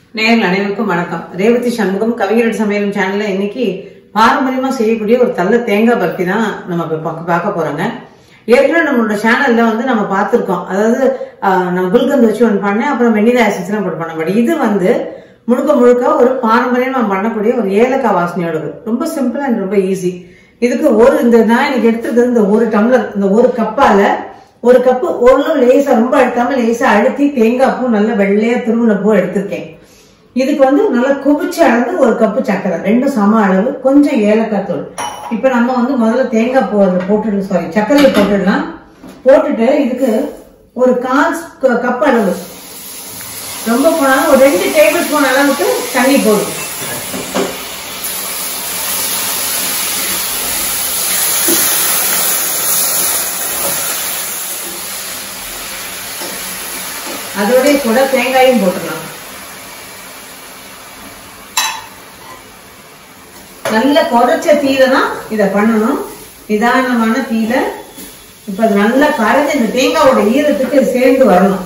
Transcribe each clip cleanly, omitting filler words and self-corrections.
நேயர்கள் அனைவருக்கும் வணக்கம். ரேவதி சண்முகம் கவிஞர் சமையல் சேனல்ல இன்னைக்கு பாரம்பரியமா செய்யக்கூடிய ஒரு தள்ள தேங்காய் பர்ஃபி தான் நம்ம பார்க்க போறோங்க. ஏற்கனவே நம்மளோட சேனல்ல நம்ம பார்த்திருக்கோம். அதாவது நான் குல்கந்த் வச்சு ஒன்று பண்ணேன், அப்புறம் வெண்ணிலா எசன்ஸ் எல்லாம் போட்டு பண்ணேன். பட் இது முழுக்க முழுக்க ஒரு பாரம்பரியம் நம்ம பண்ணக்கூடிய ஒரு ஏலக்காய் வாசனையோட ரொம்ப சிம்பிள் அண்ட் ரொம்ப ஈஸி. இதுக்கு நான் இன்னைக்கு எடுத்துருக்கிறது இந்த ஒரு டம்ளர், இந்த ஒரு கப்பால ஒரு கப்பு ஓரளவு லேசா ரொம்ப அழுத்தாம லேசா அழுத்தி தேங்காய் பூ நல்ல வெள்ளையா திருவுன பூ எடுத்திருக்கேன். இதுக்கு நல்லா குவிச்சு அளந்து ஒரு கப்பு சக்கரை, ரெண்டும் சம அளவு, கொஞ்சம் ஏலக்காய் தூள். இப்ப நம்ம முதல்ல தேங்காய் பூ அதில் போட்டுடலாம், சாரி சக்கரையை போட்டுடலாம். போட்டுட்டு இதுக்கு ஒரு 1/4 கப் அளவு, ரொம்ப போனாலும் ஒரு 2 டேபிள் ஸ்பூன் அளவுக்கு தண்ணி போடும். அதோட கூட தேங்காயும் போட்டுக்கலாம். நல்ல குறைச்ச தீல தான் இத பண்ணணும், நிதானமான தீல. இப்ப அது நல்லா கரைஞ்சு இந்த தேங்காயோட ஈரத்துக்கு சேர்ந்து வரணும்.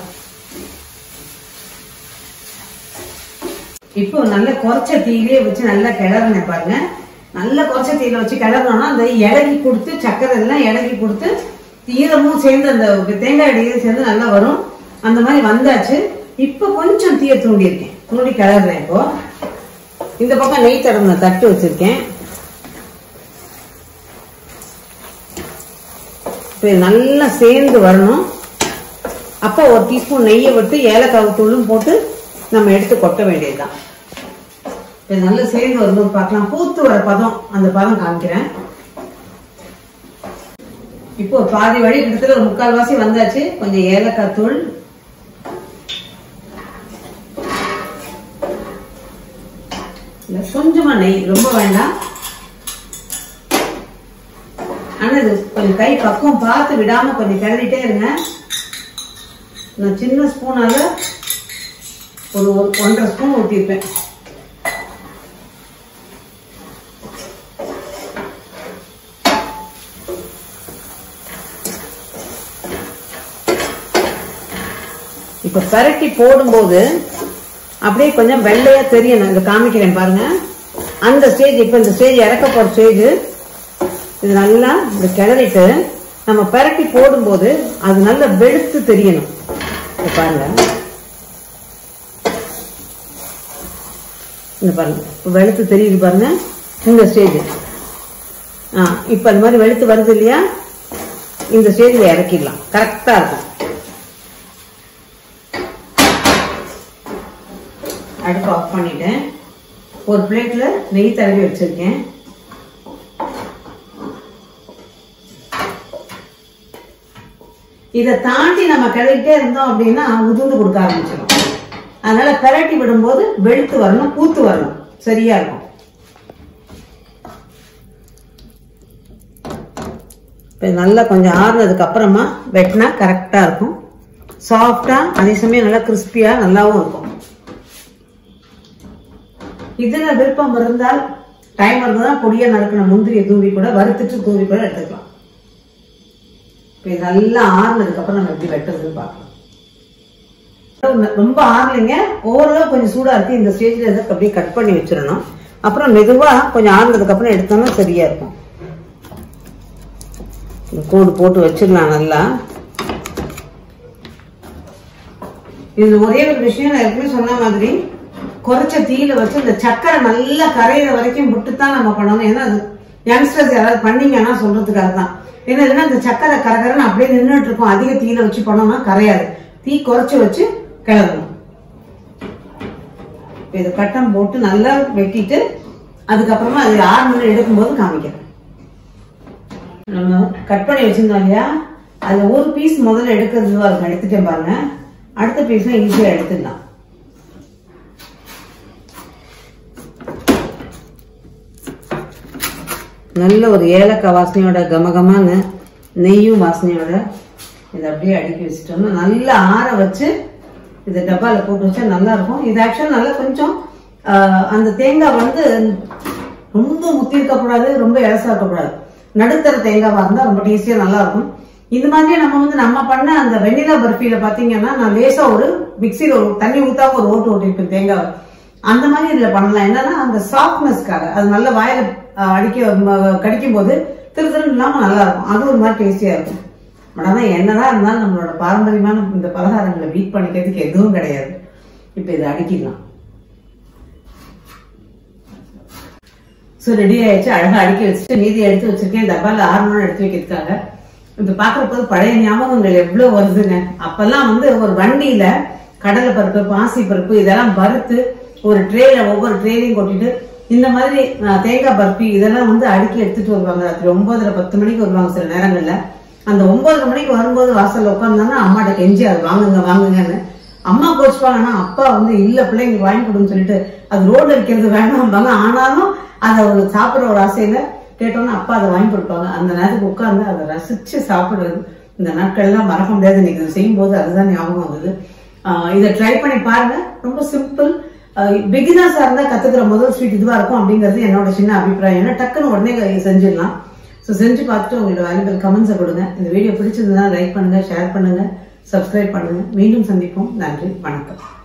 இப்போ நல்ல குறைச்ச தீயிலே வச்சு நல்லா கிளறின பாருங்க. நல்ல குறைச்ச தீயில வச்சு கிளறணும்னா அந்த இலகி கொடுத்து சக்கரை எல்லாம் இலகி கொடுத்து ஈரமும் சேர்ந்து அந்த தேங்காய் ஈரம் சேர்ந்து நல்லா வரும். அந்த மாதிரி வந்தாச்சு. இப்ப கொஞ்சம் தீய தூண்டி இருக்கேன், தூண்டி கிளறேன். இப்போ இந்த பக்கம் நெய் தடவின தட்டு வச்சிருக்கேன். இப்ப நல்லா சேர்ந்து வரணும். அப்ப ஒரு டீஸ்பூன் நெய்யை விட்டு ஏலக்காய் தூளும் போட்டு நம்ம எடுத்து கொட்ட வேண்டியதுதான். நல்லா சேர்ந்து வரும்போது பார்க்கலாம். பூத்து வர பதம், அந்த பதம் காமிக்கிறேன். இப்போ பாதி வழி கிட்டத்தட்ட ஒரு 3/4 வாசி வந்தாச்சு. கொஞ்சம் ஏலக்காய் தூள், கொஞ்சமா நெய், ரொம்ப வேண்டாம். ஆனா இது கொஞ்சம் கை பக்கம் பார்த்து விடாம கொஞ்சம் கிளறிட்டே இருங்க. நான் சின்ன ஸ்பூனால ஒரு 1.5 ஸ்பூன் ஊற்றிருப்பேன். இப்ப பரட்டி போடும்போது அப்படியே கொஞ்சம் வெள்ளையா தெரியணும். இதை காமிக்கிறேன் பாருங்க. அந்த ஸ்டேஜ், இப்ப இந்த ஸ்டேஜ் இறக்க போற ஸ்டேஜ். இது நல்லா இப்படி கிளறிட்டு நம்ம பரட்டி போடும்போது அது நல்லா வெளுத்து தெரியணும். பாருங்க, இந்த பாருங்க வெளுத்து தெரியுது பாருங்க. இந்த ஸ்டேஜ் இப்ப அது மாதிரி வெளுத்து வருது இல்லையா, இந்த ஸ்டேஜ்ல இறக்கிடலாம். கரெக்டா இருக்கும். அடுப்பு ஆஃப் பண்ணிட்டேன். ஒரு பிளேட்ல நெய் தடவி வச்சிருக்கேன். இதை தாண்டி நம்ம கிளறிட்டே இருந்தோம் அப்படின்னா உதிர்ந்து கொடுக்க ஆரம்பிச்சிடும். அதனால பிரட்டி விடும்போது வெளுத்து வரணும், பூத்து வரணும், சரியா இருக்கும். நல்லா கொஞ்சம் ஆறுனதுக்கு அப்புறமா வெட்டினா கரெக்டா இருக்கும். சாஃப்டா, அதே சமயம் நல்லா கிறிஸ்பியா நல்லாவும் இருக்கும். இதுல விருப்பம் இருந்தால் டைம் இருந்தால் பொடியா நறுக்கின முந்திரியை தூவி கூட வறுத்துட்டு தூவி கூட எடுத்துக்கலாம். நல்லா ஆறுனதுக்கு அப்புறம் நம்ம எப்படி வெட்டுறதுன்னு பார்க்கலாம். ரொம்ப ஆறலைங்க, ஓரளவு கொஞ்சம் சூடா இருக்கு. இந்த ஸ்டேஜ்ல அப்படியே கட் பண்ணி வச்சிடணும். அப்புறம் மெதுவா கொஞ்சம் ஆறுனதுக்கு அப்புறம் எடுத்தோம்னா சரியா இருக்கும். கோடு போட்டு வச்சிடலாம் நல்லா. இது ஒரே ஒரு விஷயம், நான் எப்பவுமே சொன்ன மாதிரி குறைச்ச தீயில வச்சு இந்த சக்கரை நல்லா கரையிற வரைக்கும் விட்டுத்தான் நம்ம பண்ணணும். ஏன்னா அது யங்ஸ்டர்ஸ் யாராவது பண்ணீங்கன்னா சொல்றதுக்காக தான். ஏன்னா இல்லைன்னா இந்த சக்கரை கரகரன்னு அப்படியே நின்றுட்டு இருக்கும். அதிக தீயில வச்சு பண்ணோம்னா கரையாது. தீ குறைச்சு வச்சு கிளறணும். இது கட்டம் போட்டு நல்லா வெட்டிட்டு அதுக்கப்புறமா அது 6 மணி எடுக்கும்போது காமிக்கிறேன். நம்ம கட் பண்ணி வச்சிருந்தோம் இல்லையா, அதுல ஒரு பீஸ் முதல்ல எடுக்கிறதுவா இருக்கும். எடுத்துட்டேன் பாருங்க. அடுத்த பீஸ் ஈஸியா எடுத்துடலாம். நல்ல ஒரு ஏலக்காய் வாசனையோட கமகமான நெய்யும் வாசனையோட இதை அப்படியே அடுக்கி வச்சுட்டோம்னா நல்லா ஆற வச்சு இதை டப்பால போட்டு வச்சா நல்லா இருக்கும். இது ஆக்சுவலா நல்லா கொஞ்சம் அந்த தேங்காய் ரொம்ப முத்தி இருக்கக்கூடாது, ரொம்ப இலசா இருக்கக்கூடாது. நடுத்தர தேங்காவா இருந்தா ரொம்ப டேஸ்டியா நல்லா இருக்கும். இந்த மாதிரியே நம்ம பண்ண அந்த வெண்ணிலா பர்ஃபில பாத்தீங்கன்னா நான் லேசா ஒரு மிக்சியில ஒரு தண்ணி ஊத்தாம ஒரு ஓட்டு ஓட்டிருப்பேன் தேங்காவை. அந்த மாதிரி இதுல பண்ணலாம். என்னன்னா அந்த சாஃப்ட்னஸ்க்காக அது நல்ல வாயில கடிக்கும் போது திருத்திரு இல்லாம நல்லா இருக்கும். அது ஒரு மாதிரி டேஸ்டியா இருக்கும். பட் ஆனா என்னதான் இருந்தாலும் நம்மளோட பாரம்பரியமான இந்த பலகாரங்களை பீட் பண்ணிக்கிறதுக்கு எதுவும் கிடையாது. இப்ப இதை அடிக்கலாம். சோ ரெடி ஆயிடுச்சு. அழகா அடுக்கி வச்சுட்டு மீதி எடுத்து வச்சிருக்கேன். டப்பால 6 எடுத்து வைக்கிறதுக்காக. இப்ப பாக்குறப்போது பழைய ஞாபகங்கள் எவ்வளவு வருதுங்க. அப்பெல்லாம் வந்து ஒரு வண்டியில கடலை பருப்பு, பாசி பருப்பு இதெல்லாம் வறுத்து ஒரு ட்ரேல ஒவ்வொரு ட்ரேலையும் கொட்டிட்டு இந்த மாதிரி தேங்காய் பர்பி இதெல்லாம் வந்து அடுக்கி எடுத்துட்டு வருவாங்க. ராத்திரி 9:30 10 மணிக்கு வருவாங்க. சில நேரங்கள்ல அந்த 9:30 மணிக்கு வரும்போது வாசல்ல உட்காந்தாங்கன்னா அம்மாட்ட கெஞ்சி அது வாங்குங்க வாங்குங்கன்னு. அம்மா கோச்சுப்பாங்கன்னா அப்பா வந்து இல்ல பிள்ளைங்களுக்கு வாங்கி கொடுன்னு சொல்லிட்டு அது ரோட்ல இருக்கிறது வேணாம்பாங்க. ஆனாலும் அதை சாப்பிடுற ஒரு ஆசையில கேட்டோம்னா அப்பா அதை வாங்கி கொடுப்பாங்க. அந்த நேரத்துக்கு உட்காந்து அதை ரசிச்சு சாப்பிடுறது இந்த நாட்கள்லாம் மறக்க முடியாது. இன்னைக்கு செய்யும் போது அதுதான் ஞாபகம் வந்தது. இதை ட்ரை பண்ணி பாருங்க. ரொம்ப சிம்பிள். பிகினர்ஸா இருந்தா கத்துக்கிற முதல் ஸ்வீட் இதுவா இருக்கும் அப்படிங்கிறது என்னோட சின்ன அபிப்பிராயம். ஏன்னா டக்குன்னு உடனே செஞ்சிடலாம். ஸோ செஞ்சு பார்த்துட்டு உங்களோட வேல்யூபிள் கமெண்ட்ஸை கொடுங்க. இந்த வீடியோ பிடிச்சிருந்தா லைக் பண்ணுங்க, ஷேர் பண்ணுங்க, சப்ஸ்கிரைப் பண்ணுங்க. மீண்டும் சந்திப்போம். நன்றி, வணக்கம்.